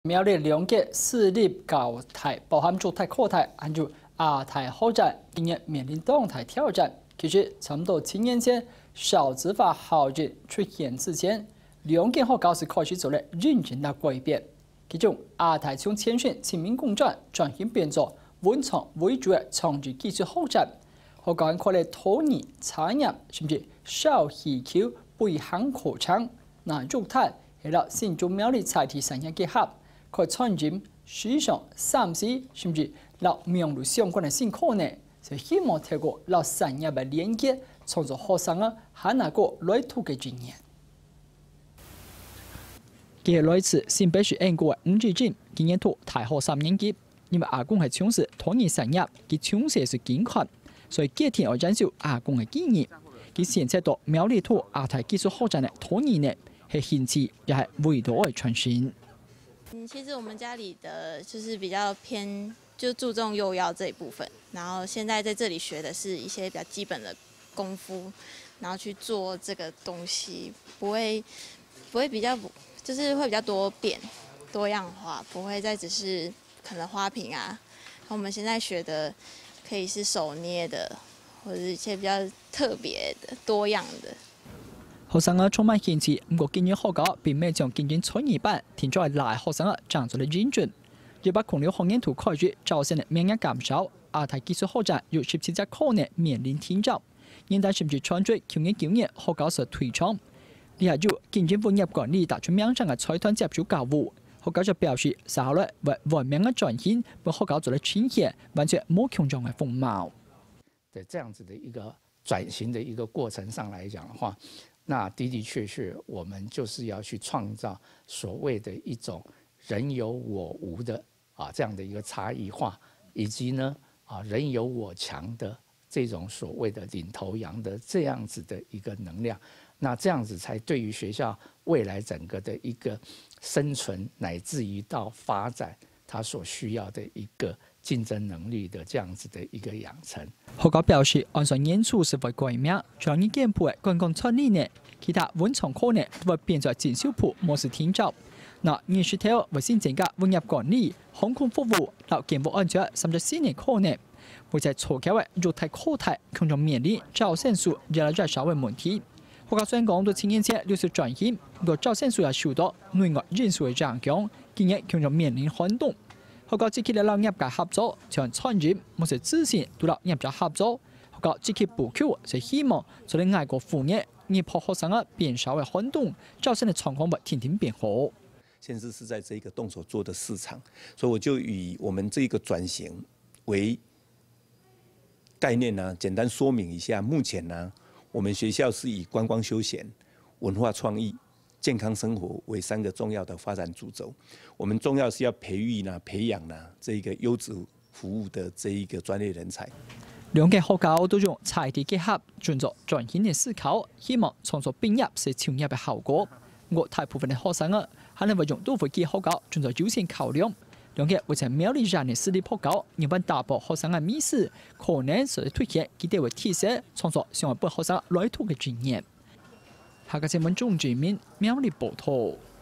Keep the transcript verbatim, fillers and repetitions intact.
苗栗兩屆私立教台包含做台課台，還有亞太發展，今年面臨動態挑戰。其實，差唔多七年前少子化效應出現之前，兩屆學校是開始做了認真的改變。其中，亞太從前線親民共戰轉型變作文創為主的創意技術發展，學校可嚟托兒、產業甚至小需求背行擴張，那肉態係到新竹苗栗在地產業結合。可創建市場、三 C 甚至落名錄相關的新可能，就希望透過落產業的連結，創造學生啊還能夠來土嘅經驗。佢來自新北市安國嘅吳志進，今年讀大學三年級，因為阿公係從事托兒產業，佢從事是金礦，所以幾天我認識阿公嘅經驗。佢現在讀苗栗土亞太技術發展嘅托兒呢，係興趣也係味道嘅傳承。 嗯，其實我們家裡的就是比較偏，就注重幼幼這一部分。然後現在在這裡學的是一些比較基本的功夫，然後去做這個東西，不會不會比較，就是會比較多變、多樣化，不會再只是可能花瓶啊。我們現在學的可以是手捏的，或者一些比較特別的、多樣的。 學生啊充滿興趣，不過今年學校並未將經驗創意班填在來學生啊長做了認準。要把空了學年圖開始，造成的名額減少，亞太技術發展有十七隻可能面臨停招。現在甚至傳出去年九月學校所推廠，你係要經濟分業管理打出名上嘅財團接觸教務，學校就表示稍後為文明嘅轉型，幫學校做了傾斜，完全冇強壯嘅風貌。 在這樣子的一個轉型的一個過程上來講的話，那的的確確，我們就是要去創造所謂的一種人有我無的啊這樣的一個差異化，以及呢啊人有我強的這種所謂的領頭羊的這樣子的一個能量，那這樣子才對於學校未來整個的一個生存乃至於到發展，它所需要的一個競爭能力的這樣子的一個養成。 學校表示，按照演出是會改名，將以簡譜嘅觀光創意呢，其他文創可能都會變作展銷鋪模式填造。那藝術體會先增加文業管理、航空服務、到健保安全甚至新嘅可能，會在初期嘅肉體課題強調面臨招生數越來越少嘅問題。學校雖然講到青年前六十轉型，不過招生數也受到內外因素嘅影響，今日強調面臨寒冬。學校積極嚟業界合作，將創業冇是之前都嚟業界合作。學校積極補救，是希望做啲外國副業，而破學生嘅變少嘅寒冬，招生嘅狀況會天天變好。 現在是在這個動手做的市場，所以我就以我們這個轉型為概念呢，簡單說明一下。目前呢，我們學校是以觀光休閒、文化創意、健康生活為三個重要的發展主軸。我們重要是要培育呢、培養呢這個優質服務的這一個專業人才。 兩個學校都用財地結合，盡做轉型的思考，希望創造並入式創業的效果。我大部分的學生啊，可能會用都會結學校盡做優先考量。兩個會在苗栗人的私立學校，日本大部學生嘅面試，可能是推薦佢哋會提升創造上一輩學生來土嘅經驗。下個新聞鍾志明苗栗報道。